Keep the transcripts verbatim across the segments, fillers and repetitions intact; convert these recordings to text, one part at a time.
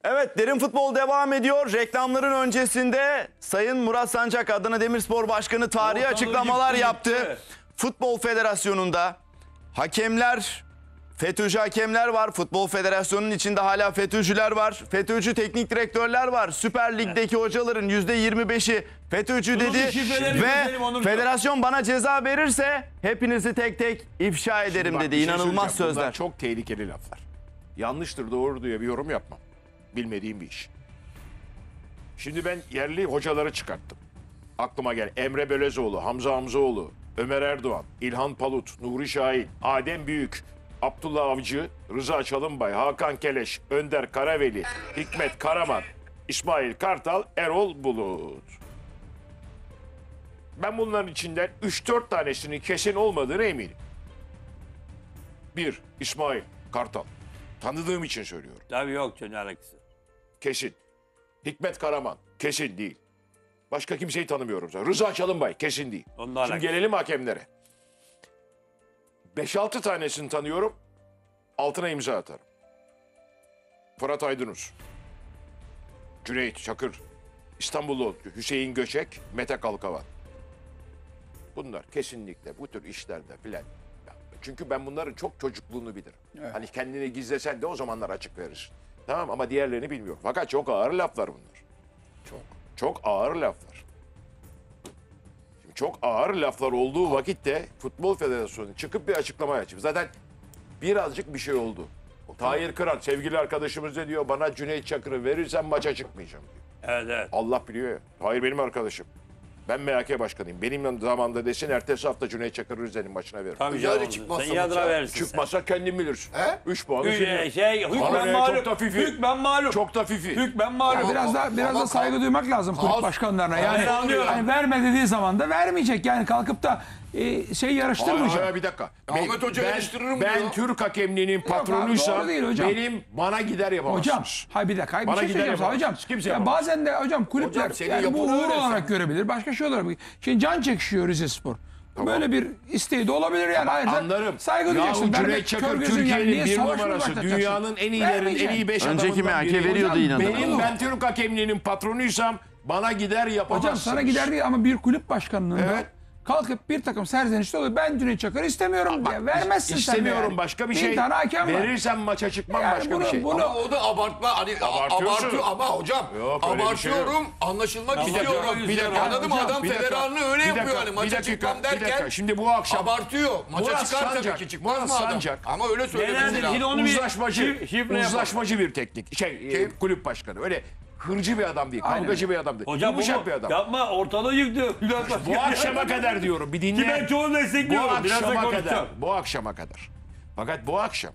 Evet, Derin Futbol devam ediyor. Reklamların öncesinde Sayın Murat Sancak, Adana Demirspor Başkanı tarihi Ortalığı açıklamalar yıktı, yaptı. yıktı. Futbol Federasyonu'nda hakemler, FETÖ'cü hakemler var. Futbol Federasyonu'nun içinde hala FETÖ'cüler var. FETÖ'cü teknik direktörler var. Süper Lig'deki hocaların yüzde yirmi beşi FETÖ'cü dedi. Ve federasyon bana ceza verirse hepinizi tek tek ifşa ederim Bak, dedi. bir şey İnanılmaz söyleyeceğim. Bunlar sözler. çok tehlikeli laflar. Yanlıştır, doğru diye bir yorum yapmam. Bilmediğim bir iş. Şimdi ben yerli hocaları çıkarttım. Aklıma gel. Emre Belezoğlu, Hamza Hamzoğlu, Ömer Erdoğan, İlhan Palut, Nuri Şahin, Adem Büyük, Abdullah Avcı, Rıza Çalınbay, Hakan Keleş, Önder Karaveli, Hikmet Karaman, İsmail Kartal, Erol Bulut. Ben bunların içinden üç dört tanesinin kesin olmadığını eminim. Bir, İsmail Kartal. Tanıdığım için söylüyorum. Tabii yok canım, alakası. Kesin. Hikmet Karaman. Kesin değil. Başka kimseyi tanımıyorum zaten. Rıza Çalınbay. Kesin değil. Onunla Şimdi alakası. gelelim hakemlere. beş altı tanesini tanıyorum. Altına imza atarım. Fırat Aydınus. Cüneyt Çakır. İstanbullu Hüseyin Göçek. Mete Kalkavan. Bunlar kesinlikle bu tür işlerde filan. Çünkü ben bunların çok çocukluğunu bilirim. Evet. Hani kendini gizlesen de o zamanlar açık verirsin. Tamam, ama diğerlerini bilmiyorum. Fakat çok ağır laflar bunlar. Çok. Çok ağır laflar. Şimdi çok ağır laflar olduğu vakitte Futbol Federasyonu çıkıp bir açıklama yapıyor. Zaten birazcık bir şey oldu. Tahir Kıran, sevgili arkadaşımız ne diyor? Bana Cüneyt Çakır'ı verirsen maça çıkmayacağım diyor. Evet evet. Allah biliyor ya. Tahir benim arkadaşım. Ben M H K başkanıyım. Benim zamanında desin ertesi hafta Cüneyt Çakır Rize'nin maçına verir. Tabii Yani canım. çıkmazsa Sen yadına maça- verirsin. Çıkmasa kendin bilirsin. He? üç puanı Sen. senin. Şey, Bana hükmen ne, mağlup. çok da fifi. Hükmen mağlup. Çok da fifi. Hükmen mağlup. Biraz da biraz ama da saygı duymak lazım kulüp Kaos- başkanlarına. Ben Yani anlıyorum. hani verme dediği zaman da vermeyecek. Yani kalkıp da e, şey Hayır, yarıştırmayacak. hayır, bir dakika. Ahmet Hoca ben, eleştiririm ben diyor. Türk hakemliğinin abi, patronuysam doğru değil hocam. benim bana gider yapamazsınız. Hocam, hayır bir dakika, hayır, bir Bana şey gider söyleyeceğim sana hocam. yapamazsınız. Kimse Ya yapamaz. bazen de hocam kulüpler Hocam, senin yani bu yapın uğur öyle olarak sen. görebilir, başka şey olarak. Şimdi can çekişiyor Rizespor. Böyle bir isteği de olabilir yani. Hayır, sen Anlarım. saygı Yahu duyacaksın. Cüneyt Vermek Çakır kör gözün yani. Türkiye'nin Niye bir savaş mı numarası. başlatacaksın? Dünyanın en iyilerin, en Vermeyeceksin. iyi beş Önceki adamından M H K biri. veriyordu Hocam, inanın. Benim Olur. ben Türk hakemliğinin patronuysam bana gider yapamazsınız. Hocam sana gider değil ama bir kulüp başkanlığında Evet. kalkıp bir takım serzenişte oluyor. Ben Cüneyt Çakır'ı istemiyorum diye. Vermezsin sen İstemiyorum yani. başka bir Bir şey. tane hakem var. Verirsen maça çıkmam Yani başka bunu- bir şey. bunu- Ama o da abartma, hani Abartıyorsun. abartıyor ama hocam Yok, öyle bir şey yok. abartıyorum, anlaşılmak Bir dakika, istiyorum. bir dakika, Anladın mı? hocam, Adam bir dakika, federalını öyle bir yapıyor dakika, hani bir maça dakika, çıkmam bir derken dakika. Şimdi bu akşam abartıyor. Maça Murat çıkar tabii Sancak, ki, çıkmaz Murat mı adam? Sancak. Ama öyle söylemesi Genelde lazım. şimdi onu bir uzlaşmacı, şif- şifre yapalım. uzlaşmacı bir teknik. Şey, e, Kim? kulüp başkanı. Öyle hırcı bir adam değil, Aynen. kavgacı bir adam değil. Hocam Yumuşak bu bir adam. yapma, ortalığı yıktı. Bu akşama kadar diyorum. Bir Ki dinle. ben çoğunu Bu destekliyorum. Biraz da akşama kadar. konuşacağım. Bu akşama kadar. Fakat bu akşam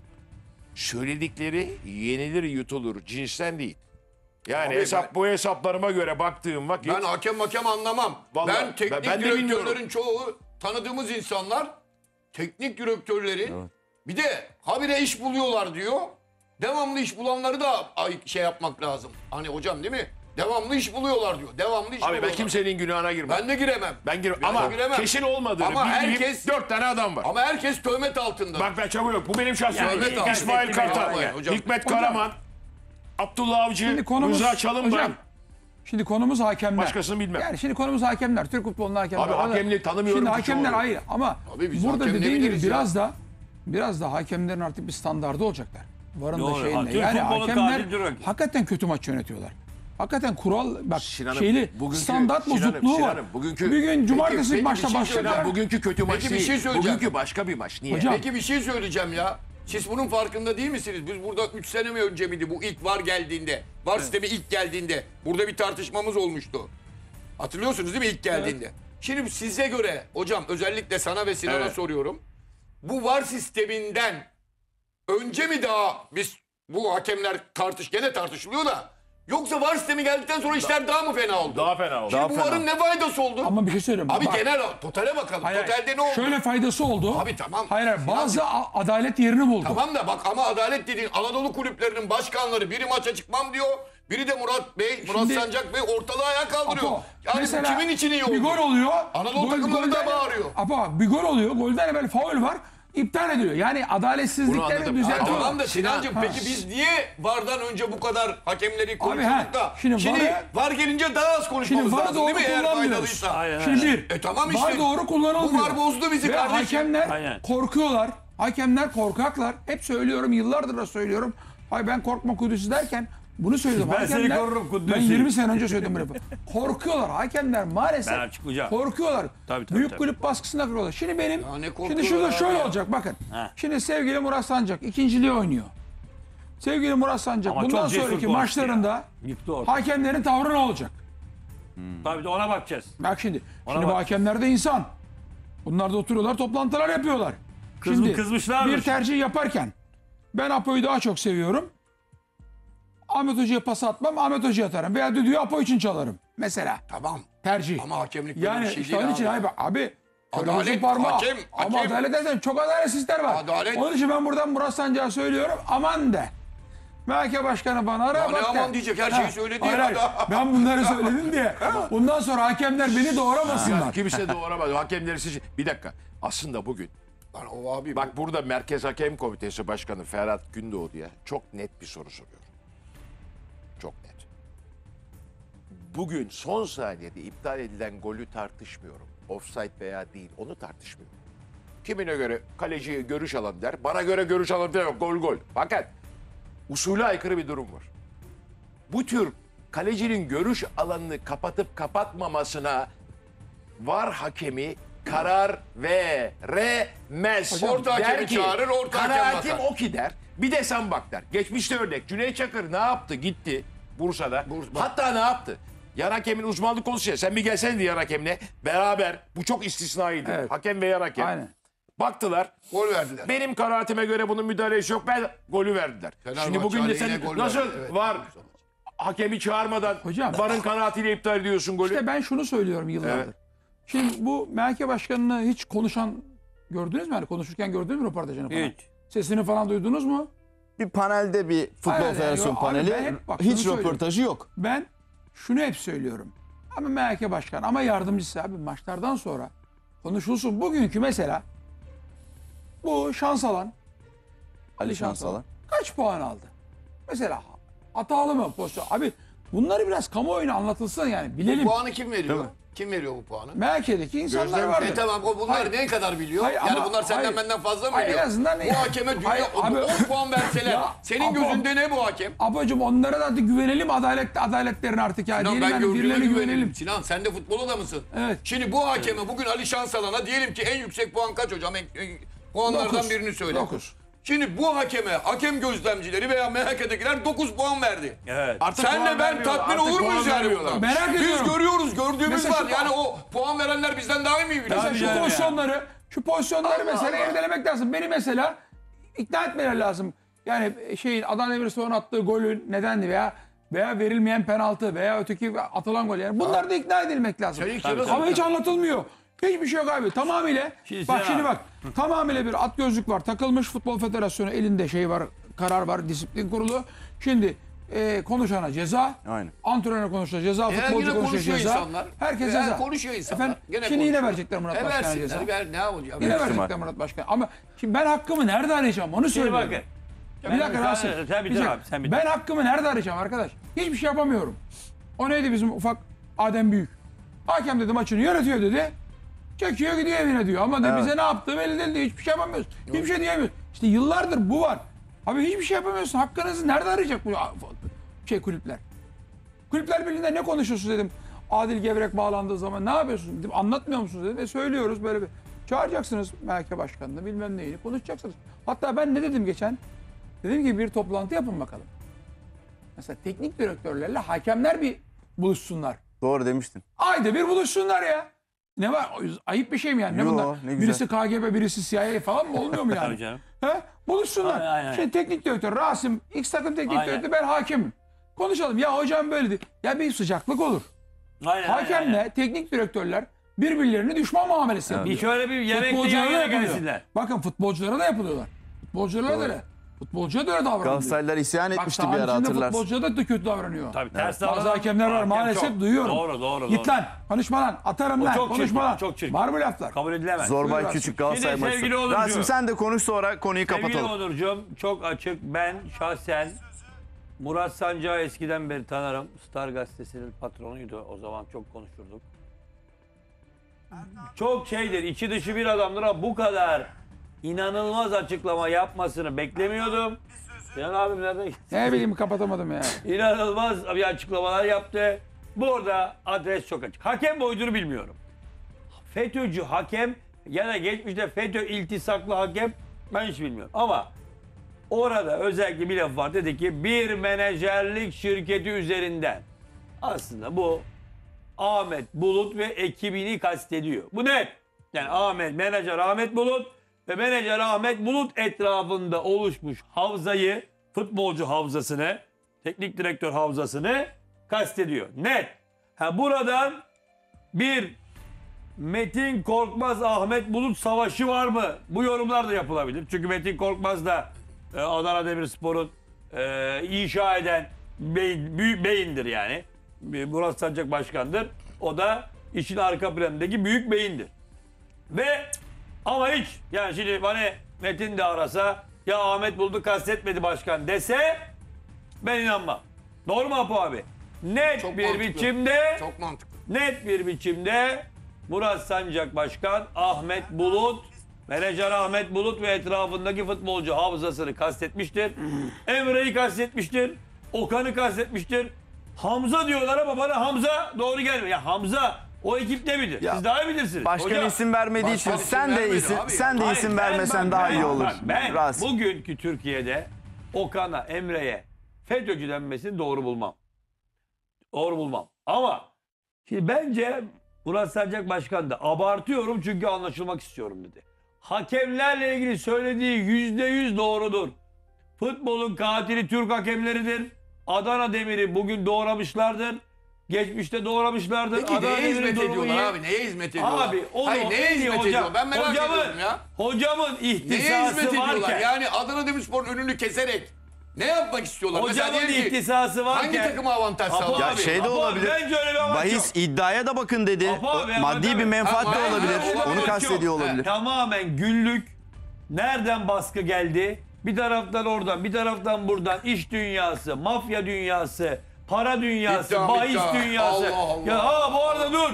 söyledikleri yenilir yutulur cinsten değil. Yani Abi hesap ben- bu hesaplarıma göre baktığım vakit Ben hakem hakem anlamam. Vallahi ben teknik ben de direktörlerin bilmiyorum. çoğu tanıdığımız insanlar, teknik direktörleri bir de habire iş buluyorlar diyor. Devamlı iş bulanları da ay- şey yapmak lazım. Hani hocam değil mi? Devamlı iş buluyorlar diyor. Devamlı iş abi buluyorlar. ben kimsenin günahına girmem. Ben de giremem. Ben girmem. Ben Ama de giremem. kesin olmadığını Ama bildiğim herkes- dört tane adam var. Ama herkes töhmet altında. Bak ben çabuk yok. Bu benim şahsım. Yani evet abi. İsmail Hocam, Kartal, hocam. Hikmet Hocam. Karaman, Abdullah Avcı, Şimdi konumuz Rıza Çalınbay. hocam, şimdi konumuz hakemler. Başkasını bilmem. Yani şimdi konumuz hakemler. Türk futbolunda hakemler. Abi Orada- hakemliği tanımıyorum Şimdi ki çoğunu. hakemler ayrı ama Abi biz burada hakem ne dediğin gibi biliriz ya? biraz da biraz da hakemlerin artık bir standardı olacaklar. Varın da Doğru. şeyinde. Türk Yani futbolu hakemler katil Türk. hakikaten kötü maç yönetiyorlar. Hakikaten kural bak Sinan'ım, şeyli bugünkü- standart Sinan'ım, bozukluğu var. Sinan'ım, bugünkü- Bugün cumartesi peki bir maçta şey başladı. söyleyeyim. Bugünkü kötü maç Peki bir değil. şey söyleyeceğim. Bugünkü başka bir maç. Niye? Hocam, Peki bir şey söyleyeceğim ya. Siz bunun farkında değil misiniz? Biz burada üç sene mi önce miydi bu ilk VAR geldiğinde? VAR sistemi ilk geldiğinde. Burada bir tartışmamız olmuştu. Hatırlıyorsunuz değil mi ilk geldiğinde? Şimdi size göre hocam özellikle sana ve Sinan'a Evet. soruyorum. Bu VAR sisteminden önce mi daha biz bu hakemler tartış gene tartışılıyor da yoksa VAR sistemi geldikten sonra işler daha mı fena oldu? Daha fena oldu. Şimdi Daha bu fena. VAR'ın ne faydası oldu? ama bir şey söyleyeyim. Abi Bak, genel totale bakalım. hayır, Totalde ne oldu? şöyle faydası oldu. Abi tamam. Hayır, hayır, Sinan- bazı a- adalet yerini buldu. Tamam da bak ama adalet dediğin Anadolu kulüplerinin başkanları biri maça çıkmam diyor. Biri de Murat Bey, Murat Şimdi- Sancak Bey ortalığı ayağa kaldırıyor. Apo, Yani mesela bu kimin için iyi oldu? bir gol oluyor. Anadolu takımları da golden- bağırıyor. Apo bir gol oluyor. Golden evvel faul var. iptal ediliyor. Yani Bunu adaletsizlikleri anladım. düzeltiyor. Tamam da Sinancığım Ha. peki biz niye VAR'dan önce bu kadar hakemleri ha, konuşuyorduk da şimdi şimdi, VAR'ı- VAR gelince daha az konuşmamız Şimdi VAR'ı lazım değil doğru mi eğer kullanmıyoruz. faydalıysa? Aynen. Şimdi bir, E tamam işte. VAR doğru kullanılmıyor. Bu VAR bozdu bizi Ve kardeşim. hakemler Aynen. korkuyorlar. Hakemler korkaklar. Hep söylüyorum, yıllardır da söylüyorum. Ay ben korkma Kudüs'ü derken bunu söyledim. Ben seni korurum Kudüs'ü. Ben yirmi sene önce söyledim bunu. Korkuyorlar. Hakemler maalesef Ben açıklayacağım. korkuyorlar. Tabii, tabii, Büyük tabii. kulüp baskısına kırıyorlar. Şimdi benim, Ya ne şimdi korkuyorlar şurada abi şöyle ya. olacak bakın. Ha. Şimdi sevgili Murat Sancak ikinciliği oynuyor. Sevgili Murat Sancak Ama bundan çok cesur sonraki konuştu maçlarında ya. Yıktı orada. hakemlerin tavrı ne olacak? Tabii de ona bakacağız. Bak şimdi. Ona Şimdi bu bak. hakemler de insan. Bunlar da oturuyorlar, toplantılar yapıyorlar. Kız- Şimdi kızmışlarmış. bir tercih yaparken ben Apo'yu daha çok seviyorum. Ahmet Hoca'ya pas atmam, Ahmet Hoca'ya atarım. Veya düdüğü Apo için çalarım. Mesela Tamam. tercih. Ama hakemlik böyle yani bir şey işte değil onun için abi. abi, abi Adalet, kırmızı parmağı. hakem, Ama hakem. adalet dersen çok adaletsizler var. Adalet. Onun için ben buradan Murat Sancak'a söylüyorum, aman de. M H K Başkanı bana ara Ya ne bak de. aman diyecek, her şeyi Ha, söyledi hayır, ya. hayır. Ben bunları söyledim diye. Bundan sonra hakemler beni doğramasınlar. Kimse doğramaz. Hakemleri siz... Bir dakika. Aslında bugün Lan o abi bak burada Merkez Hakem Komitesi Başkanı Ferhat Gündoğdu ya çok net bir soru soruyor. Çok net. Bugün son saniyede iptal edilen golü tartışmıyorum. Offside veya değil onu tartışmıyorum. Kimine göre kaleci görüş alanı der. Bana göre görüş alanı der yok. Gol gol. Fakat usule aykırı bir durum var. Bu tür kalecinin görüş alanını kapatıp kapatmamasına VAR hakemi karar veremez. Hocam, orta Der hakemi ki, çağırır, orta hakem kanaatim basar. o ki der. Bir de sen bak der. Geçmişte örnek. Cüneyt Çakır ne yaptı? Gitti Bursa'da. Bursa. Hatta ne yaptı? Yan hakemin uzmanlık konusu ya. Sen bir gelsene yan hakemle. Beraber. Bu çok istisnaydı. Evet. Hakem ve yan hakem. Aynen. Baktılar. gol verdiler. Benim kanaatime göre bunun müdahalesi yok. Ben golü verdiler. Fenerbahçe Şimdi bugün de aleyhine sen gol nasıl verdi, evet. var hakemi çağırmadan Hocam. VAR'ın kanaatiyle iptal ediyorsun golü? İşte ben şunu söylüyorum yıllardır. Evet. Şimdi bu M H K Başkanı'nı hiç konuşan gördünüz mü? Yani konuşurken gördünüz mü röportajını falan? Hiç. Sesini falan duydunuz mu? Bir panelde bir futbol Hayır, yani federasyonu abi paneli ben hep bak şunu hiç söylüyorum. röportajı yok. Ben şunu hep söylüyorum. Ama M H K Başkanı ama yardımcısı abi maçlardan sonra konuşulsun. Bugünkü mesela bu şans alan Ali Şans alan kaç puan aldı? Mesela hatalı mı pozisyon? Abi bunları biraz kamuoyuna anlatılsın yani bilelim. Bu puanı kim veriyor? Kim veriyor bu puanı? M H K'deki insanlar Gözlem- vardır. E tamam o bunlar Hayır. ne kadar biliyor? Hayır, yani ama- bunlar senden hayır. benden fazla mı Hayır, en biliyor? azından- bu hakeme dünya Hayır, abi- on puan verseler Ya, senin ama- gözünde ne bu hakem? Abacım onlara da artık güvenelim adalet adaletlerine artık ya. Sinan Diyelim ben yani gördüğüme birilerine güvenelim. güvenelim. Sinan sen de futbol adamısın. Evet. Şimdi bu hakeme bugün Ali Şansalan'a diyelim ki en yüksek puan kaç hocam? En- en- puanlardan Dokuz. birini söyle. Dokuz. Şimdi bu hakeme hakem gözlemcileri veya M H K'dekiler dokuz puan verdi. Evet. Artık Senle puan ben vermiyorlar, tatmin artık olur puan muyuz yani vermiyorlar. bundan? Merak Biz ediyorum. görüyoruz, gördüğümüz Mesela var. şu- Yani o puan verenler bizden daha iyi mi biliyor? Mesela şu canım ya. pozisyonları, şu pozisyonları Allah mesela Allah. irdelemek lazım. Beni mesela ikna etmeleri lazım. Yani şeyin Adana Demirspor'un attığı golün nedendi veya veya verilmeyen penaltı veya öteki atılan gol yani bunlar da ikna edilmek lazım. Sen ilk Tabii, yarı- tabii. Ama hiç anlatılmıyor. Hiçbir şey yok abi. Tamamıyla Şimdi bak sen şimdi abi. bak. Tamamıyla bir at gözlük var. Takılmış Futbol Federasyonu elinde şey var. Karar var. Disiplin kurulu. Şimdi e, konuşana ceza. Aynen. Antrenör konuşana ceza. Ya Futbolcu yine konuşana konuşuyor ceza. insanlar. Herkes Ya ceza. konuşuyor insanlar. Efendim, Gene şimdi yine konuşuyor. verecekler Murat E Başkan'a ceza. versinler. Ver, ne yapacağım? Yine ihtimal. verecekler Murat Başkan. Ama şimdi ben hakkımı nerede arayacağım onu Şimdi söylüyorum. bakın. Bir dakika Sen- Rasim. sen bitir Bir dakika. abi, sen bitir. Ben hakkımı nerede arayacağım arkadaş? Hiçbir şey yapamıyorum. O neydi bizim ufak Adem Büyük? Hakem dedi maçını yönetiyor dedi. Çekiyor gidiyor evine diyor. Ama da Evet. bize ne yaptığı belli değil diyor. Hiçbir şey yapamıyoruz. Hiçbir şey diyemiyoruz. İşte yıllardır bu var. Abi hiçbir şey yapamıyorsun. Hakkınızı nerede arayacak bu şey kulüpler? Kulüpler Birliği'nde ne konuşuyorsunuz dedim. Adil Gevrek bağlandığı zaman ne yapıyorsunuz dedim. Anlatmıyor musunuz dedim. Ve söylüyoruz böyle bir. Çağıracaksınız M H K Başkanı'nı bilmem neyini konuşacaksınız. Hatta ben ne dedim geçen? Dedim ki bir toplantı yapın bakalım. Mesela teknik direktörlerle hakemler bir buluşsunlar. Doğru demiştin. Ayda bir buluşsunlar ya. Ne var? Ayıp bir şey mi yani? Ne Yo, bunlar? ne güzel. Birisi K G B, birisi C I A falan mı? Olmuyor mu yani? Tabii canım. He? Buluşsunlar. Aynen, aynen. Şimdi teknik direktör Rasim, X takım teknik Aynen. direktörü ben hakemim. Konuşalım. Ya hocam böyle değil. Ya bir sıcaklık olur. Aynen, Hakemle aynen. teknik direktörler birbirlerine düşman muamelesi Bir yapıyor. şöyle bir yemekte yan Futbolculara da yana yapılıyor. gelsinler. Bakın futbolculara da yapılıyorlar. Futbolculara da öyle. Futbolcuya da öyle davranıyor. Galatasaraylılar isyan Bak, etmişti bir sahanın ara içinde hatırlarsın. futbolcuya da kötü davranıyor. Tabii ters Bazı davranan hakemler var hakem maalesef çok. duyuyorum. Doğru doğru. Git doğru. lan, konuşma lan, atarım O lan, çok konuşma çirkin, lan. çok çirkin. Var mı laflar? Kabul edilemez. Zorbay Buyur Küçük Galatasaray Şimdi sevgili maçı. Onurcuğum. Rasim sen de konuş sonra konuyu Sevgili kapatalım. Onurcuğum çok açık. Ben şahsen Murat Sancak'ı eskiden beri tanırım. Star Gazetesi'nin patronuydu. O zaman çok konuşurduk. Çok şeydir, içi dışı bir adamdır ama bu kadar inanılmaz açıklama yapmasını beklemiyordum. Sinan abim nerede? Ne bileyim kapatamadım ya. İnanılmaz bir açıklamalar yaptı. Burada adres çok açık. Hakem boyutunu bilmiyorum. FETÖ'cü hakem ya da geçmişte FETÖ iltisaklı hakem ben hiç bilmiyorum. Ama orada özellikle bir laf var. Dedi ki bir menajerlik şirketi üzerinden aslında bu Ahmet Bulut ve ekibini kastediyor. Bu net. Yani Ahmet, menajer Ahmet Bulut ve menajer Ahmet Bulut etrafında oluşmuş havzayı, futbolcu havzasını, teknik direktör havzasını kastediyor. Net. Ha buradan bir Metin Korkmaz Ahmet Bulut savaşı var mı? Bu yorumlar da yapılabilir. Çünkü Metin Korkmaz da e, Adana Demirspor'un e, inşa eden beyin, büyük beyindir yani. Murat Sancak başkandır. O da işin arka planındaki büyük beyindir. Ve ama hiç yani şimdi bana Metin de arasa ya Ahmet Bulut'u kastetmedi başkan dese ben inanmam. Doğru mu Apo abi? Net Çok bir mantıklı. biçimde Çok mantıklı. net bir biçimde Murat Sancak başkan Ahmet Bulut, menajer Ahmet Bulut ve etrafındaki futbolcu havzasını kastetmiştir. Emre'yi kastetmiştir. Okan'ı kastetmiştir. Hamza diyorlar ama bana Hamza doğru gelmiyor. Ya Hamza o ekipte midir? Ya, Siz daha iyi bilirsiniz. Başkan Hocam, isim vermediği için Başkan isim sen de vermedi isim abi. sen de hayır, isim ben vermesen bak, daha ben- iyi olur. bak, ben Rasim. bugünkü Türkiye'de Okan'a, Emre'ye FETÖ'cü denmesini doğru bulmam. Doğru bulmam. Ama şimdi bence Murat Sancak Başkan da abartıyorum çünkü anlaşılmak istiyorum dedi. Hakemlerle ilgili söylediği yüzde yüz doğrudur. Futbolun katili Türk hakemleridir. Adana Demir'i bugün doğramışlardır. Geçmişte doğramışlardır. Peki Adana neye Demir'in hizmet durumu ediyorlar iyi. abi? Neye hizmet ediyorlar? Abi onu Hayır neye en iyi hizmet hocam- ediyorlar? Ben merak hocamın, ediyorum ya. Hocamın Neye ihtisası hizmet ediyorlar? varken. Yani Adana Demirspor'un önünü keserek ne yapmak istiyorlar? Mesela Hocamın diyelim ki, ihtisası varken. hangi takıma avantaj Apo sağlar? Ya abi, şey de Apo abi, olabilir. Bence öyle bir amaç Bahis yok. iddiaya da bakın dedi. Apo abi, O, Maddi ama bir menfaat Ha, da hayır, olabilir. hayır, Onu olabilir. kastediyor Yok. olabilir. Tamamen günlük. Nereden baskı geldi? Bir taraftan oradan, bir taraftan buradan iş dünyası, mafya dünyası, para dünyası, İddia, bahis iddia. dünyası. Allah Allah. Ya ha bu arada dur.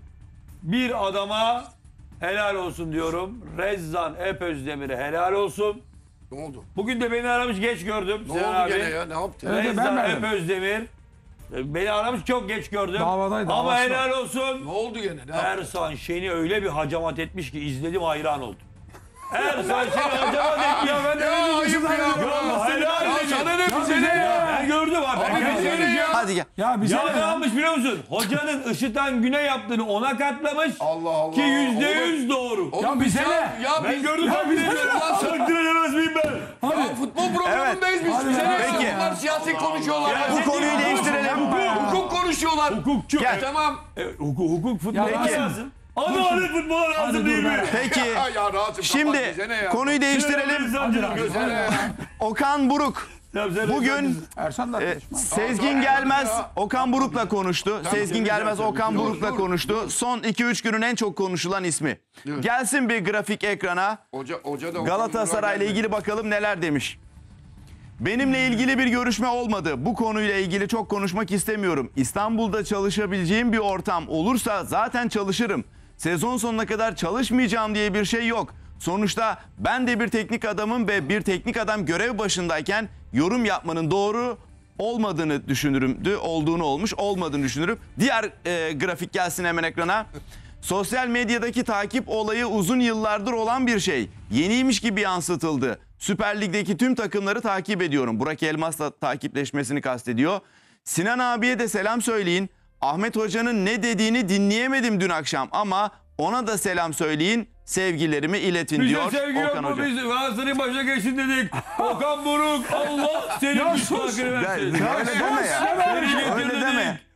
Bir adama helal olsun diyorum. Rezzan Epözdemir'e helal olsun. Ne oldu? Bugün de beni aramış geç gördüm. Ne Sinan oldu abi. gene ya? Ne yaptı? Evet, ben Rezzan verdim. Epözdemir. Beni aramış çok geç gördüm. Davadaydı, Ama davası helal olsun. Ne oldu gene? Ne yaptı? Ersan Şen'i öyle bir hacamat etmiş ki izledim hayran oldum. Ersan Şen'i hacamat etmiş. Ya ben de Ya öyle ayıp düşünüyorum. ya. Ya helal Ya dedim. sana ne bize ne bize ya? Ben gördüm abi. Ben Abi kendim bize ne gördüm. ya? Hadi gel. Ya bize Ya ne ne ya? yapmış biliyor musun? Hocanın Işıtan Gün'e yaptığını ona katlamış. Allah Allah. Ki yüzde Oğlum- yüz doğru. Oğlum Ya biz bize ya, ne? ya Ben biz, gördüm Ya tahmin bize ediyorum. ne? Lan takdir edemez miyim ben? ya futbol programındayız biz. Hadi Bize ne? Peki. Bunlar siyaset konuşuyorlar. Ya Ya. Bu konuyu değiştirelim. Hukuk konuşuyorlar. Hukukçu. Gel. Tamam. E, hukuk, hukuk futbola Peki. lazım. Adalet futbola lazım Hadi değil dur mi? be. Peki. Ya, ya rahatım. Şimdi kapat, bize ne ya? konuyu değiştirelim. Bize ne ya? Okan Buruk bugün Ersan da e, arkadaşım. Sezgin Gelmez ya. Okan Buruk'la konuştu. Sezgin tabii, Gelmez tabii. Okan Dur, Buruk'la dur. konuştu. Son iki üç günün en çok konuşulan ismi. Gelsin bir grafik ekrana. Hoca, hoca da Galatasaray'la ilgili bakalım neler demiş. Benimle ilgili bir görüşme olmadı. Bu konuyla ilgili çok konuşmak istemiyorum. İstanbul'da çalışabileceğim bir ortam olursa zaten çalışırım. Sezon sonuna kadar çalışmayacağım diye bir şey yok. Sonuçta ben de bir teknik adamım ve bir teknik adam görev başındayken yorum yapmanın doğru olmadığını düşünürümdü. Olduğunu olmuş, olmadığını düşünürüm. Diğer e, grafik gelsin hemen ekrana. Sosyal medyadaki takip olayı uzun yıllardır olan bir şey. Yeniymiş gibi yansıtıldı. Süper Lig'deki tüm takımları takip ediyorum. Burak Elmas'la takipleşmesini kastediyor. Sinan abiye de selam söyleyin. Ahmet Hoca'nın ne dediğini dinleyemedim dün akşam ama ona da selam söyleyin. Sevgilerimi iletin Bize diyor sevgi yok Okan mu? Hoca. Biz Galatasaray'ın başına geçsin dedik. Okan Buruk Allah senin müstahakını Ya, versin. öyle deme ya. Seni getir Öyle dedik. deme.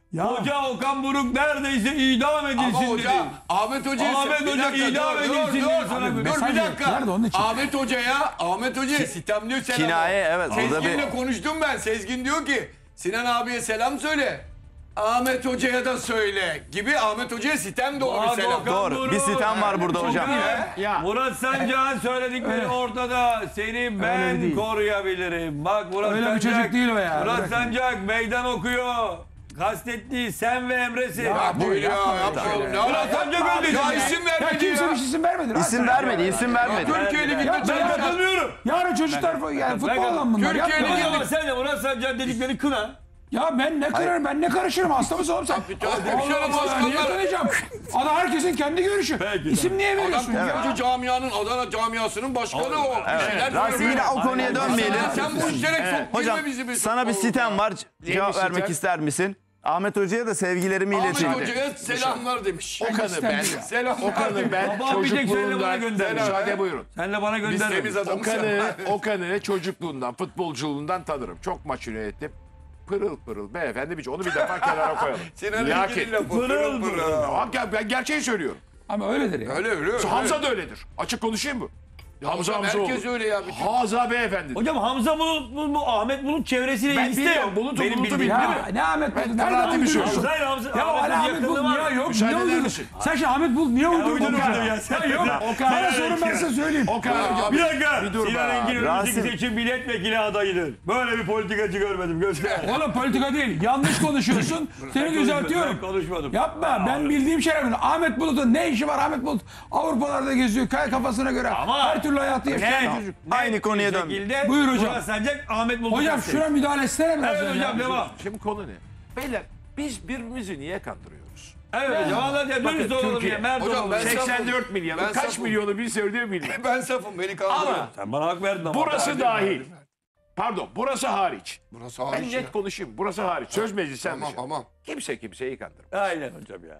Ya. Hoca Okan Buruk neredeyse idam edilsin Ama dedi. hoca Ahmet Hoca'ya Ahmet bir Hoca dakika, idam dur, edilsin dur, diye dur. sana Dur, mesaj bir dakika. yaptılar da onun için. Ahmet Hoca'ya Ahmet Hoca'ya sitemliyor selam. Kinaye, evet, orada Sezgin'le bir- konuştum ben. Sezgin diyor ki Sinan abiye selam söyle. Ahmet Hoca'ya da söyle gibi Ahmet Hoca'ya sitem dolu bir Bak selam. Okan Doğru. Buruk. Bir sitem var burada Çok hocam. iyi. Ya. Murat Sancak'ın söyledikleri ortada. Seni Öyle ben değil. koruyabilirim. Bak Murat Öyle bir Sancak. çocuk değil o ya. Murat Bırakın. Sancak meydan okuyor. Kastettiği sen ve Emre'si. Ya bu değil ya. yapma ya. Yapma oğlum. Ne Murat alaka? Sancak öyle Ya dedi. isim Ya vermedi kimse ya. bir isim vermedi. İsim vermedi, isim vermedi. Türkiye Ligi'nde Ya Ben çalışan. katılmıyorum. Yarın çocuklar yani futboldan bunlar. Türkiye Yapma O ya. zaman sen de Murat Sancak dedikleri kına. Ya ben ne kırarım, ben ne karışırım? Hasta mısın oğlum sen? Bir tane bir Allah şey Allah, başkanlar- niye tanıyacağım? Adam herkesin kendi görüşü. Peki, İsim niye Adam veriyorsun ya? futbolcu camianın, Adana camiasının başkanı o. Bir şeyler Rasim söylüyor. yine o konuya dönmeyelim. Sen bu işlere çok Hocam girme bizi. sana bir sitem var. Cevap sitem? vermek ister misin? Ahmet Hoca'ya da sevgilerimi Ahmet iletin. Hoca'ya selamlar demiş. Okan'ı ben, Selamlar Okan'ı ben Baba bir tek seninle bana çocukluğundan, gönder. müsaade buyurun. Sen de bana Biz gönder. temiz adamız. Okan'ı, Okan'ı çocukluğundan, futbolculuğundan tanırım. Çok maç yönettim. Pırıl pırıl beyefendi bir şey. Onu bir defa kenara koyalım. Sinan Lakin, Engin'in lafı. Pırıl Pırıl pırıl. Hakikaten ben gerçeği söylüyorum. Ama öyledir ya. Öyle öyle. öyle. Hamza da öyledir. Açık konuşayım mı? Hamza Hocam Hamza herkes olur. öyle ya. Bütün- Haza beyefendi. Hocam Hamza Bulut mu, bu Ahmet Bulut çevresiyle Ben ilgisi de biliyorum, yok. Bulut'u, Benim Bulut'u bildiğim biliyorum. değil mi? Ya ne Ahmet Bulut? kanaatimi Nereden söylüyorum. uyduruyorsun? Hayır Hamza, Ya Ahmet'in Ali Ahmet Bulut yakını niye var. yok? Müsaade Niye eder uydurdun? misin? Sen şimdi Ahmet Bulut niye uydurdun? uydurmadım Ya? ya, sen- Ya yok. Okan- Bana sorun ben size söyleyeyim. Okan, Bir dakika. Bir dur Sinan be. Engin önümüzdeki Rasim. seçim milletvekili adayıdır. Böyle bir politikacı görmedim. Göster. Oğlum politika değil. Yanlış konuşuyorsun. Seni düzeltiyorum. Ben konuşmadım. Yapma. Ben bildiğim şeyler biliyorum. Ahmet Bulut'un ne işi var? Ahmet Bulut Avrupalarda geziyor. Kay kafasına göre. Ama- Her türlü hayatı yaşayan Ne? çocuk. Aynı konuya dön. Şekilde Buyur hocam. Murat Sancak, Ahmet Bulut. Hocam şuna müdahale etsene biraz. Evet ya. hocam devam. Şimdi konu ne? Beyler biz birbirimizi niye kandırıyoruz? Evet hocam anlat ya. Dürüst olalım Türkiye- ya. Mert Hocam olalım. ben- seksen dört milyonu, Ben kaç safım. milyonu bir sevdiğimi bilmiyorum. Ben safım beni kandırın. Ama Sen bana hak verdin ama. burası dahil. Pardon, burası hariç. Burası Ben hariç ya. net konuşayım. Burası hariç. Söz meclisinden Tamam dışarı. tamam. Kimse kimseyi kandırmaz. Aynen hocam ya.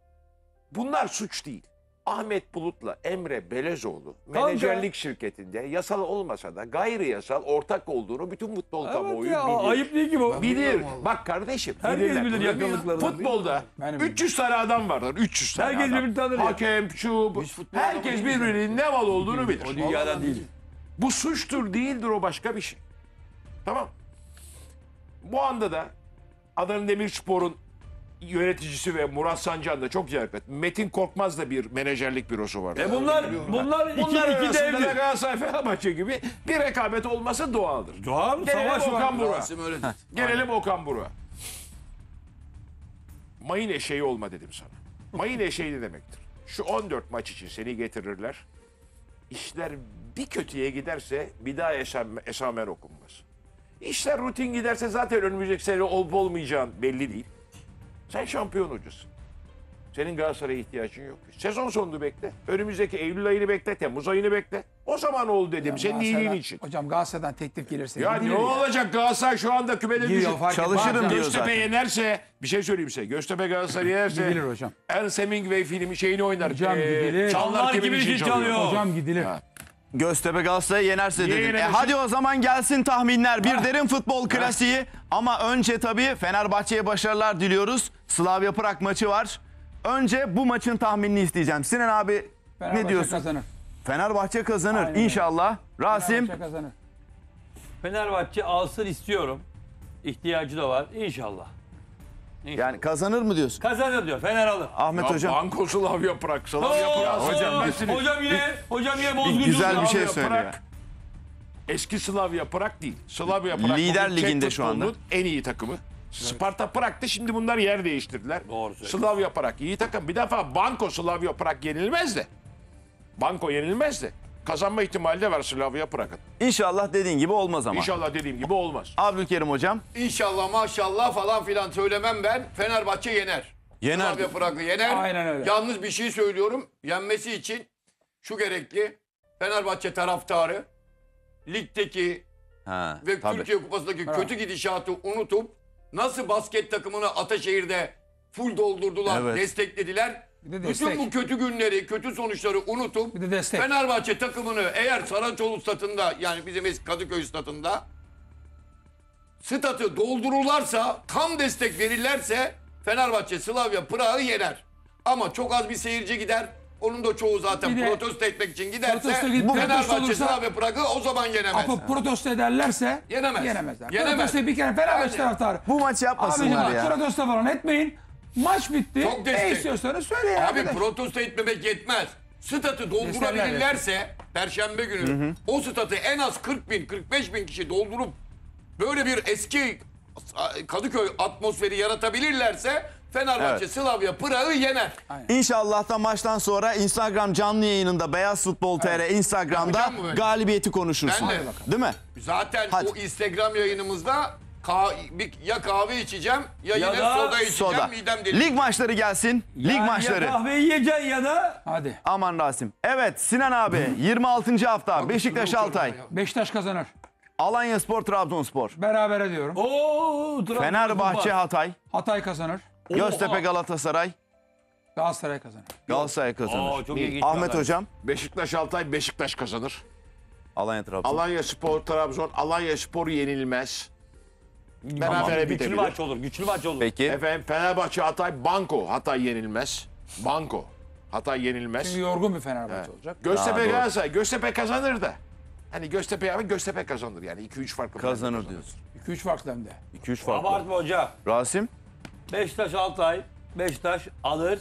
Bunlar suç değil. Ahmet Bulut'la Emre Belezoğlu menajerlik şirketinde yasal olmasa da gayri yasal ortak olduğunu bütün futbol kamuoyu Evet ya bilir. ayıp değil ki bu. Bilir. Bilmiyorum vallahi. Bak kardeşim. Herkes bilirler. bilir yakınlıklarını. Futbolda Ben de üç yüz tane adam vardır. üç yüz tane Herkes adam. birbirini tanır ya. Hakem, şu, bu. Herkes birbirinin ne mal olduğunu bilir. O dünyada değil. Bu suçtur değildir, o başka bir şey. Tamam. Bu anda da Adana Demirspor'un yöneticisi ve Murat Sancak'ın da çok güzel hareket. Metin Korkmaz da bir menajerlik bürosu var. E bunlar bunlar iki Bunlar iki arasında da devli. Galatasaray Fenerbahçe gibi bir rekabet olması doğaldır. Doğal Gelelim savaş var. Okan Buruk'a. Rasim öyle dedi. Gelelim Okan Buruk'a. Mayın eşeği olma dedim sana. Mayın eşeği ne demektir? Şu on dört maç için seni getirirler. İşler bir kötüye giderse bir daha esam, esamen okunmaz. İşler rutin giderse zaten önümüzdeki sene olup olmayacağın belli değil. Sen şampiyon hocasın. Senin Galatasaray'a ihtiyacın yok. Sezon sonunu bekle. Önümüzdeki Eylül ayını bekle. Temmuz ayını bekle. O zaman ol dedim. Senin iyiliğin Galatasaray'dan- için. Hocam Galatasaray'dan teklif gelirse. Ya gidilir ne olacak, Galatasaray şu anda kümede Giriyor, düşük. fark etmez. Çalışırım diyor Göztepe zaten. yenerse bir şey söyleyeyim size. Göztepe Galatasaray'ı yenerse Gidilir hocam. Ernst Hemingway filmi şeyini oynar. Hocam Ee, gidilir. Çanlar Çanlar kimin kimin için için çalıyor? çalıyor? Hocam gidilir. Ha. Göztepe Galatasaray'ı yenerse dedin. Yenerse- E hadi o zaman gelsin tahminler. Bir derin futbol klasiği. Ama önce tabii Fenerbahçe'ye başarılar diliyoruz. Slavia Prag maçı var. Önce bu maçın tahminini isteyeceğim. Sinan abi Fenerbahçe ne diyorsun? Kazanır. Fenerbahçe kazanır Aynen öyle. inşallah. Rasim Fenerbahçe kazanır. Fenerbahçe alsın istiyorum. İhtiyacı da var. İnşallah. İnşallah. yani kazanır mı diyorsun? Kazanır diyor. Fener alır. Ahmet Ya hocam Banko Slavia Prag. Slavia Prag. Oo, Hocam ben seni- hocam yine hocam yine bir bozguncu. güzel bir şey Slavia söylüyor. Prag. Eski Slavia Prag değil. Slavia Prag Lider bugün Çek liginde şu anda. futbolunun en iyi takımı. Sparta Prag'da şimdi bunlar yer değiştirdiler. Doğru söylüyorsun. Slavia Prag iyi takım. Bir defa Banko Slavia Prag yenilmez de. Banko yenilmez de. Kazanma ihtimali de var Slavia Prag'ın. İnşallah dediğin gibi olmaz ama. İnşallah dediğim gibi olmaz. Abdülkerim hocam. İnşallah maşallah falan filan söylemem ben. Fenerbahçe yener. Yener. Slavia Prag'ı yener. Aynen öyle. Yalnız bir şey söylüyorum. Yenmesi için şu gerekli. Fenerbahçe taraftarı ligdeki Ha, ve tabii. Türkiye Kupası'ndaki Ha. kötü gidişatı unutup nasıl basket takımını Ataşehir'de full doldurdular, Evet. desteklediler. Bir de Bütün destek. bu kötü günleri, kötü sonuçları unutup Bir de destek. Fenerbahçe takımını eğer Saraçoğlu statında yani bizim eski Kadıköy statında statı doldururlarsa, tam destek verirlerse Fenerbahçe Slavia Prag'ı yener. Ama çok az bir seyirci gider. Onun da çoğu zaten Bir de- protesto etmek için giderse Protesto gidip protesto Fenerbahçe olursa- Slavia Prag'ı o zaman yenemez. Ama protesto ederlerse Yenemez. yenemezler. Yenemez. Protesto bir kere Fenerbahçe Yani- taraftarı. Bu maçı yapmasınlar Abicim ya. protesto falan etmeyin. Maç bitti. Çok destek. Ne istiyorsanız söyleyin Abi arkadaş. protesto etmemek yetmez. Statı Gösterler doldurabilirlerse Perşembe günü o statı en az kırk bin kırk beş bin kişi doldurup böyle bir eski Kadıköy atmosferi yaratabilirlerse Fenerbahçe Evet. Slavia Prag'ı yener. İnşallah da maçtan sonra Instagram canlı yayınında Beyaz Futbol T R Instagram'da Yapacağım mı böyle? galibiyeti konuşursun. Ben de. Değil mi? Zaten Hadi. o Instagram yayınımızda kah- bir- ya kahve içeceğim ya, Ya yine da soda içeceğim Soda. midem deli. Lig maçları gelsin. Lig Yani maçları. Ya kahve yiyeceksin ya da Hadi. Aman Rasim. Evet Sinan abi yirmi altıncı hafta Beşiktaş şunu Altay. unutuyorum Beşiktaş kazanır. Alanyaspor Trabzonspor. Berabere diyorum. ooo Fenerbahçe Hatay. Hatay kazanır. Göztepe Galatasaray. Galatasaray kazanır. Galatasaray kazanır. Aa, çok ilginç. Ahmet haber. hocam. Beşiktaş Altay Beşiktaş kazanır. Alanya Trabzon. Alanya Spor Trabzon. Alanya Spor yenilmez. Tamam, Berabere güçlü bitebilir. maç olur. Güçlü maç olur. Peki. Efendim Fenerbahçe Hatay Banko. Hatay yenilmez. Banko. Hatay yenilmez. Çünkü yorgun bir Fenerbahçe olacak. Göztepe Daha doğru. Galatasaray. Göztepe kazanır da. Hani Göztepe ama Göztepe kazanır yani. iki üç farklı. Kazanır farklı diyorsun. iki üç farklı hem de. iki üç farklı. Abartma hoca. Rasim. Beşiktaş Altay. Beşiktaş alır.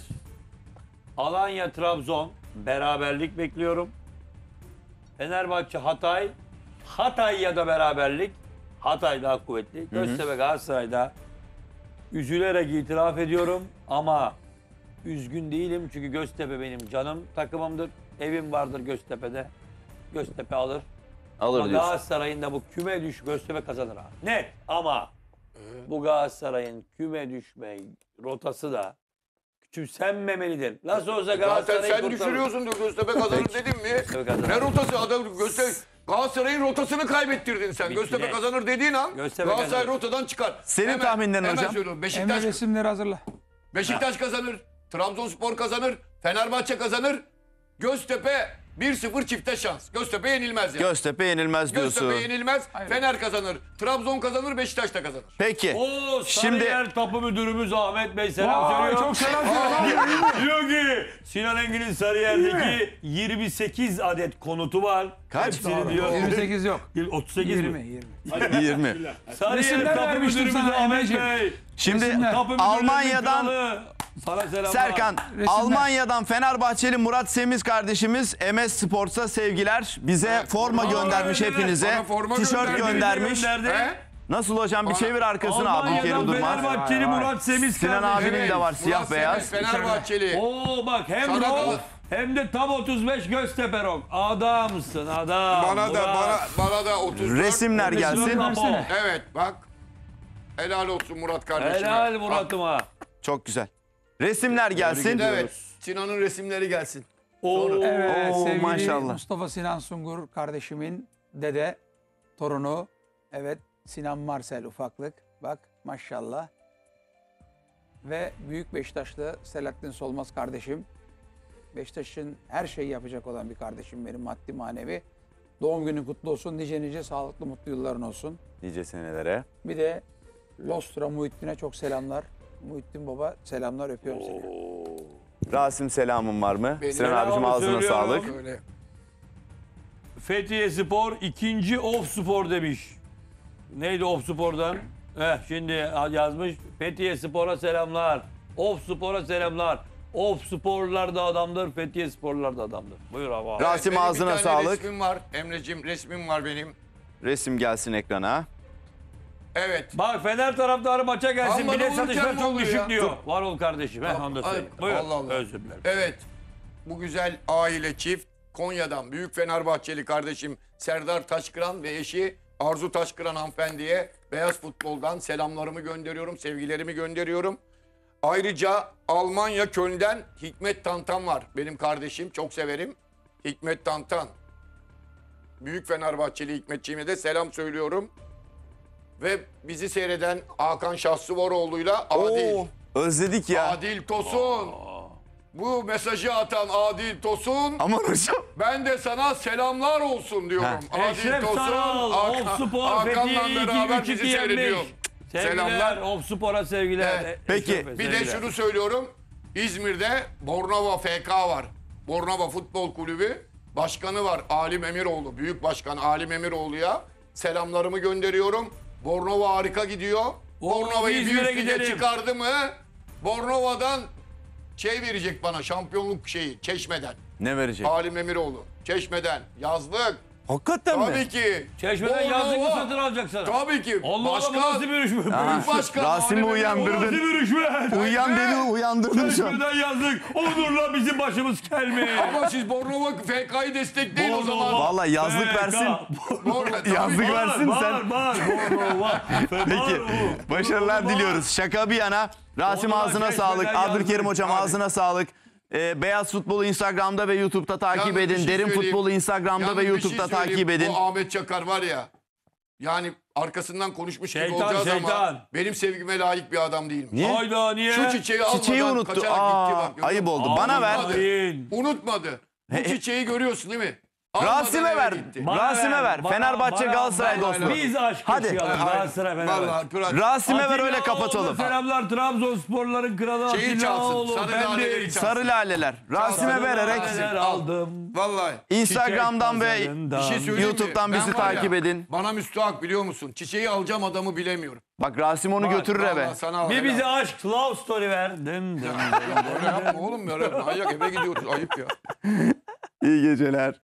Alanya Trabzon. Beraberlik bekliyorum. Fenerbahçe Hatay. Hatay ya da beraberlik. Hatay daha kuvvetli. Göztepe Galatasaray'da üzülerek itiraf ediyorum ama üzgün değilim çünkü Göztepe benim canım takımımdır. Evim vardır Göztepe'de. Göztepe alır. Alır Ama diyorsun. Galatasaray'ın da bu küme düş Göztepe kazanır ha. Net ama bu Galatasaray'ın küme düşme rotası da küçümsenmemelidir. Nasıl olsa Zaten Galatasaray'ı sen kurtarır. düşürüyorsun diyor Göztepe kazanır dedim mi? Göztepe kazanır. Ne rotası? Adam Göztepe Galatasaray'ın rotasını kaybettirdin sen. Bitti, Göztepe net. kazanır dediğin an Göztepe Galatasaray kazanır. rotadan çıkar. Senin tahminlerin hemen hocam? söylüyorum. Emre Beşiktaş, resimleri hazırla. Beşiktaş kazanır. Trabzonspor kazanır. Fenerbahçe kazanır. Göztepe bir sıfır çifte şans. Göztepe yenilmez yani. Göztepe yenilmez diyorsun. Göztepe yenilmez. Hayır. Fener kazanır. Trabzon kazanır. Beşiktaş da kazanır. Peki. O Şimdi Sarıyer Tapu Müdürümüz Ahmet Bey selam Vay, söylüyor. çok selam söyle. Diyor ki Sinan Engin'in Sarıyer'deki yirmi sekiz adet konutu var. Kaç? Hepsini diyor. yirmi sekiz yok. otuz sekiz yirmi, mi? yirmi. yirmi. Sarıyer Resimler Tapu vermiştim Müdürümüz sana Ahmet Emre'ciğim. Bey. Şimdi Resimler. Tapu Müdürlüğü'nün Almanya'dan kralı. Sana selamlar. Serkan, Resimler. Almanya'dan Fenerbahçeli Murat Semiz kardeşimiz M S Sports'a sevgiler. Bize forma Aa, göndermiş evet, evet. hepinize. Bana forma Tişört gönderdi, göndermiş. Gönderdi. He? Nasıl hocam bir çevir arkasını Abdülkerim Almanya'dan Durmaz. Fenerbahçeli Vay, vay. Murat Semiz Sinan kardeşim. abinin de var Murat siyah Semiz, beyaz. Fenerbahçeli. Oo bak hem Sana Rok da- hem de tam otuz beş Göztepe Rok. Adamsın adam. Bana da Murat. bana, bana da otuz dört. Resimler gelsin. Resimler- Versene. Evet bak. Helal olsun Murat kardeşime. Helal Murat'ıma. Çok güzel. Resimler gelsin. Evet. Sinan'ın resimleri gelsin. Oo. Evet Oo, sevgili maşallah. Mustafa Sinan Sungur kardeşimin dede torunu. Evet Sinan Marcel ufaklık. Bak maşallah. Ve Büyük Beşiktaşlı Selahattin Solmaz kardeşim. Beşiktaş'ın her şeyi yapacak olan bir kardeşim benim maddi manevi. Doğum günün kutlu olsun. Nice nice sağlıklı mutlu yılların olsun. Nice senelere. Bir de Lostra Muhittin'e çok selamlar. Muhittin baba selamlar öpüyorum seni. Rasim selamın var mı? Benim Sinan selamımı abicim ağzına söylüyorum. sağlık. Öyle. Fethiye Spor ikinci Of Spor demiş. Neydi Of Spor'dan? Heh, şimdi yazmış. Fethiye Spor'a selamlar. Of Spor'a selamlar. Of Sporlar da adamdır. Fethiye Sporlar da adamdır. Buyur abi. Rasim Benim ağzına bir tane sağlık. resmim var. Emre'cim resmim var benim. Resim gelsin ekrana. Evet. Bak Fener taraftarı maça gelsin. Ama Bilet olurken satışları ne çok oluyor düşük ya? diyor. Var ol kardeşim. Heh, onu da Ay, söyle. Buyur. Allah Allah. Özür dilerim. Evet. Bu güzel aile çift Konya'dan büyük Fenerbahçeli kardeşim Serdar Taşkıran ve eşi Arzu Taşkıran hanımefendiye Beyaz Futbol'dan selamlarımı gönderiyorum, sevgilerimi gönderiyorum. Ayrıca Almanya Köln'den Hikmet Tantan var. Benim kardeşim, çok severim. Hikmet Tantan. Büyük Fenerbahçeli Hikmetçiğime de selam söylüyorum. Ve bizi seyreden Hakan Şahsıvaroğlu'yla Adil. Oo, özledik ya. Adil Tosun. Bu mesajı atan Adil Tosun. Aman hocam. Ben de sana selamlar olsun diyorum. Adil Eşref Tosun. Saral, Hakan- Of Spor, Hakan'la Fethiye'yi beraber iki üç bizi iki seyrediyor. yenmiş. Sevgiler. Selamlar. Of Spor'a sevgiler. Evet. Peki, Eşref'e Bir de sevgiler. şunu söylüyorum. İzmir'de Bornova F K var. Bornova Futbol Kulübü. Başkanı var Alim Emiroğlu. Büyük Başkan Alim Emiroğlu'ya selamlarımı gönderiyorum. Bornova harika gidiyor. Oo, Bornova'yı bir İzmir'e üst lige gidelim. çıkardı mı Bornova'dan şey verecek bana, şampiyonluk şeyi Çeşme'den. Ne verecek? Alim Emiroğlu. Çeşme'den yazlık. Hakikaten mi? Tabii ki. Çeşmeden Bornova. yazlık mı satın alacak sana? Tabii ki. Allah Allah bu Başkan. nasıl bir rüşvet? Büyük başkan. Rasim'i Alim Emiroğlu. uyandırdın. Nasıl bir rüşvet? Uyan beni uyandırdın şu an. Çeşmeden yazdık. Onurla bizim başımız gelmeyin. Ama siz Bornova F K'yı destekleyin o zaman. Vallahi yazlık F K. versin. Bornova, tabii. Yazlık Bağır, versin bağır, sen. Bağır, Bornova. Peki. Başarılar diliyoruz. Şaka bir yana. Rasim Ondan ağzına Çeşme'den sağlık. yazdık. Abdülkerim hocam Hadi. ağzına sağlık. Ee, Beyaz Futbolu Instagram'da ve YouTube'da takip Yalnız bir edin. şey Derin söyleyeyim. Futbolu Instagram'da Yalnız ve bir şey YouTube'da söyleyeyim. takip edin. O Ahmet Çakar var ya. Yani arkasından konuşmuş gibi Şeytan, olacağız şeytan. ama benim sevgime layık bir adam değilmiş. Niye? Hayda niye? Şu çiçeği almadan Çiçeği unuttu. kaçarak Aa, gitti bak. ayıp oldu. Bana ver. Hain. Unutmadı. Bu He- çiçeği görüyorsun değil mi? Almadan Rasim'e eve ver. gitti. Bana Rasim'e ver. bana- Fenerbahçe bana- Galatasaray bana- dostluğu. Biz aşk Hadi. yaşayalım. Hayır. Galatasaray Fenerbahçe. Vallahi Kıraç. Rasim'e ver Atilla öyle oğlu, kapatalım. Selamlar Trabzonsporların kralı Şeyi Atilla çalsın, oğlu. sarı Ben laleleri de çalsın. Sarı laleler. Rasim'e Sarı vererek laleler Al. aldım. Vallahi. Instagram'dan ve Pazarından. Bir şey söyleyeyim mi? YouTube'dan Ben bizi var ya, takip edin. Bana müstahak biliyor musun? Çiçeği alacağım adamı bilemiyorum. Bak Rasim onu götürür eve. Vallahi sana Bir helal. bize aşk love story ver. Dın dın dın. Öyle yapma oğlum ya. Manyak eve gidiyoruz. Ayıp ya. İyi geceler.